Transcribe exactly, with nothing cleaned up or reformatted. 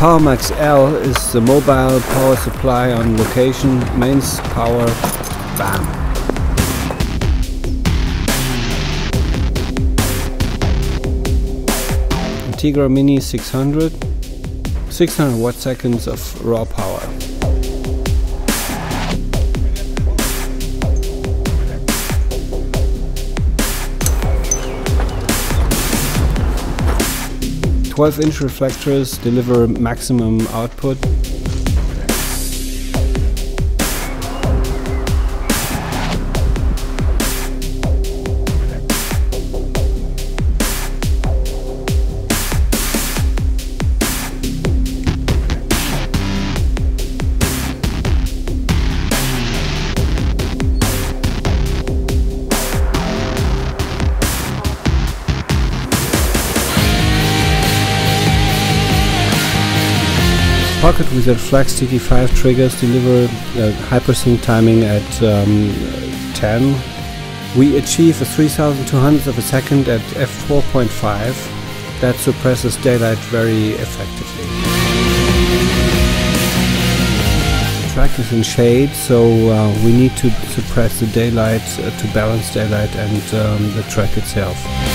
PowerMax L is the mobile power supply on location, mains power, bam. Integra Mini six hundred, six hundred watt seconds of raw power. twelve inch reflectors deliver maximum output. Pocket Wizard Flex T T five triggers deliver uh, hypersync timing at um, ten. We achieve a three thousand two hundredths of a second at f four point five. That suppresses daylight very effectively. The track is in shade, so uh, we need to suppress the daylight uh, to balance daylight and um, the track itself.